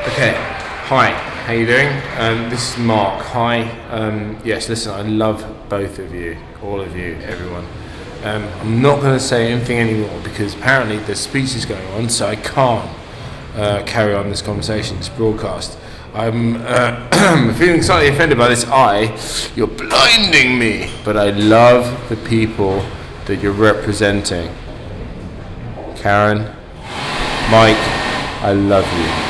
Okay, hi, how you doing? This is Mark, hi. Yes, listen, I love both of you, all of you, everyone. I'm not going to say anything anymore because apparently there's speech is going on, so I can't carry on this conversation, this broadcast. I'm feeling slightly offended by this eye. You're blinding me, but I love the people that you're representing. Karen, Mike, I love you.